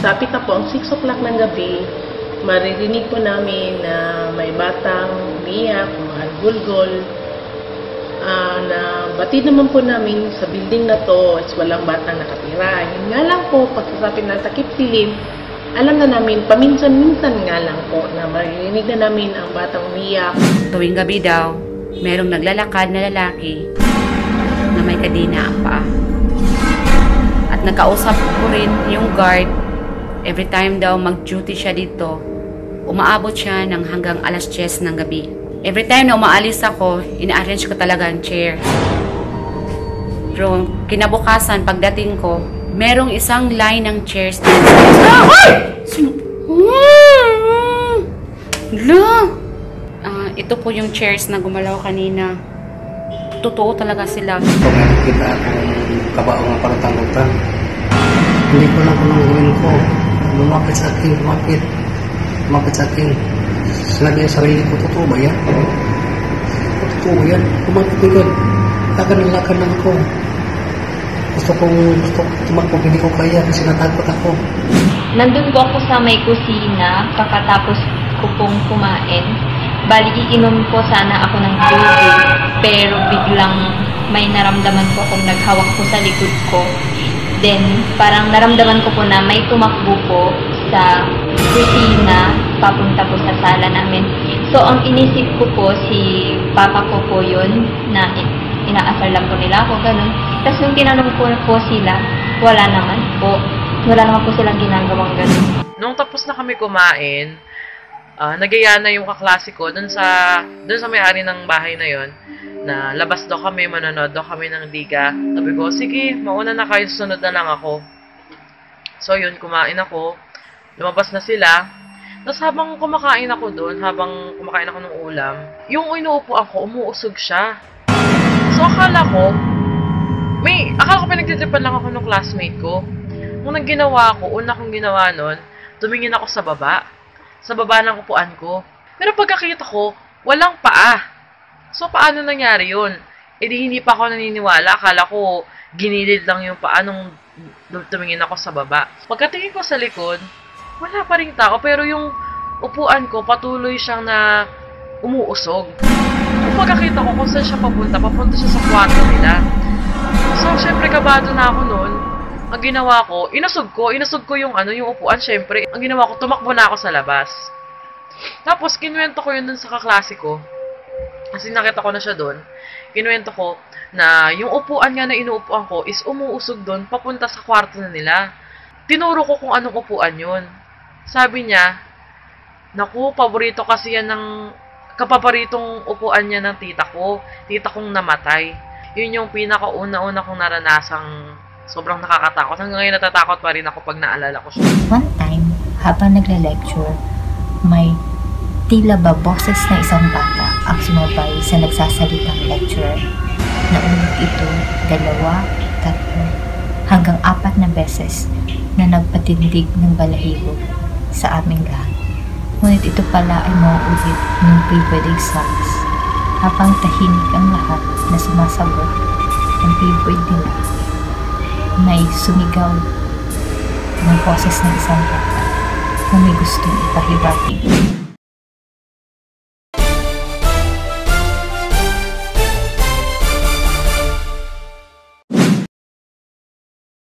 Sapit na po ang 6 o'clock ng gabi, maririnig po namin na may batang umiyak, mahal-gulgol. Na batid naman po namin sa building na to, it's walang batang nakatira. Yun nga lang po, pagkasapit ng takip silim, alam na namin, paminsan-minsan nga lang po na maririnig na namin ang batang umiyak. Tuwing gabi daw, merong naglalakad na lalaki na may kadina ang paa. At nakausap ko rin yung guard, every time daw mag-duty siya dito, umaabot siya ng hanggang alas 10 ng gabi. Every time na umaalis ako, ina-arrange ko talaga ang chair. Pero kinabukasan, pagdating ko, merong isang line ng chairs dito. Ito po yung chairs na gumalaw kanina. Totoo talaga sila. Pag nakikita akong kabao ng parang hindi ko lang kung anong gawin ko. Lumapit sa akin, lumapit sa akin. Sinabi yung sarili ko, totoo ba yan? Totoo ba yan? Lumapit ko yun. Lakan lang ako. Gusto kong tumakbo, hindi ko kaya kasi natakot ako. Nandun po ako sa may kusina, kakatapos ko pong kumain. Bali, iinom po sana ako ng tubig, pero biglang may naramdaman po akong naghawak po sa likod ko. Then, parang naramdaman ko po na may tumakbo po sa kusina, papunta po sa sala namin. So, ang inisip ko po, si papa ko po yun, na inaasar lang po nila ako, ganun. Tapos nung tinanong ko po sila, wala naman po silang ginagawang ganun. Nung tapos na kami kumain, nagaya na yung kaklase ko dun sa may-ari ng bahay na yon, na labas daw kami, manonood daw kami ng liga. Sabi ko, sige, mauna na kayo, sunod na lang ako. So yun, kumain ako, lumabas na sila. Tapos habang kumakain ako doon, habang kumakain ako ng ulam, yung inuupuan ko, umuusog siya. So akala ko pinagtitripan lang ako ng classmate ko. Nung ginawa ko, una kong ginawa nun, tumingin ako sa baba ng upuan ko. Pero pagkakita ko, walang paa. So, paano nangyari yun? E di hindi pa ako naniniwala. Akala ko, ginilid lang yung paa nung tumingin ako sa baba. Pagkatingin ko sa likod, wala pa ring tao. Pero yung upuan ko, patuloy siyang na umuusog. Kung pagkakita ko kung saan siya papunta siya sa kwarto nila. So, syempre, kabado na ako noon. Ang ginawa ko, inusog ko yung upuan, syempre. Ang ginawa ko, tumakbo na ako sa labas. Tapos, kinuwento ko yun dun sa kaklase ko. Kasi nakita ko na siya doon. Kinuwento ko na yung upuan nga na inuupuan ko is umuusog doon papunta sa kwarto na nila. Tinuro ko kung anong upuan yun. Sabi niya, naku, paborito kasi yan ng kapaboritong upuan niya ng tita ko. Tita kong namatay. Yun yung pinakauna-una kong naranasang sobrang nakakatakot. Hanggang ngayon natatakot pa rin ako pag naalala ko siya. One time, habang nagle-lecture, may tila ba boses na isang bata ang sumabay sa nagsasalitang lecturer. Naulit ito 2, 3, hanggang 4 na beses na nagpatindig ng balahibo sa aming lahat. Ngunit ito pala ay mauulit ng pre-board exams habang tahimik ang lahat na sumasagot ng pre-board nila. May sumigaw ng boses ng isang bata na may gustong ipahibati.